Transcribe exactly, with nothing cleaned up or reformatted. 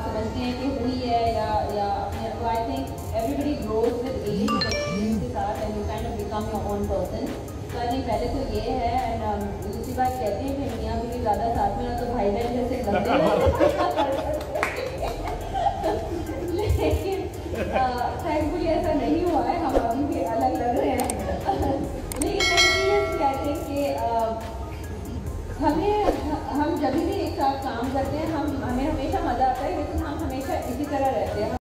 समझते हैं कि हुई है या या अपने तो I think everybody grows with age experience के साथ and you kind of become your own person. तो आई थिंक पहले तो ये है एंड दूसरी बात कहते हैं कि मियाँ बीवी ज़्यादा साथ में ना तो भाई बहन जैसे लगते लेकिन थैंकफुली ऐसा नहीं हुआ है, हम अभी भी अलग लग रहे हैं। लेकिन कहते हैं कि हमें हम जब भी एक साथ काम करते हैं हम हमें हमेशा मज़ा आता है, लेकिन हम हमेशा इसी तरह रहते हैं।